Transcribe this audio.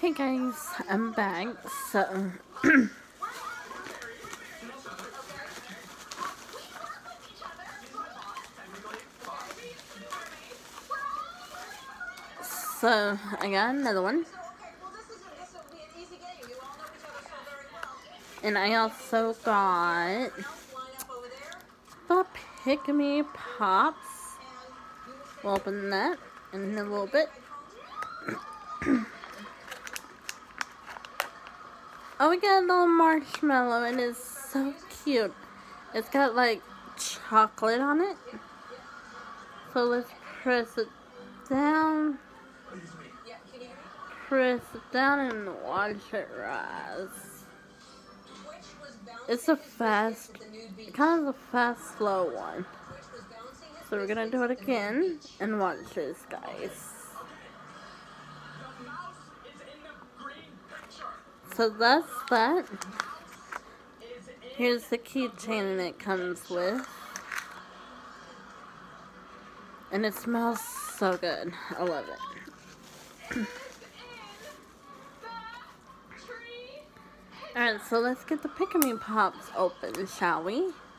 Hey guys, I'm back. So I got another one. And I also got the Pikmi Pops. We'll open that in a little bit. Oh, we got a little marshmallow and it's so cute. It's got like chocolate on it. So let's press it down. Press it down and watch it rise. It's a fast, kind of a fast, slow one. So we're gonna do it again and watch this, guys. So that's that. Here's the keychain it comes with. And it smells so good. I love it. Alright, so let's get the Pikmi Pops open, shall we?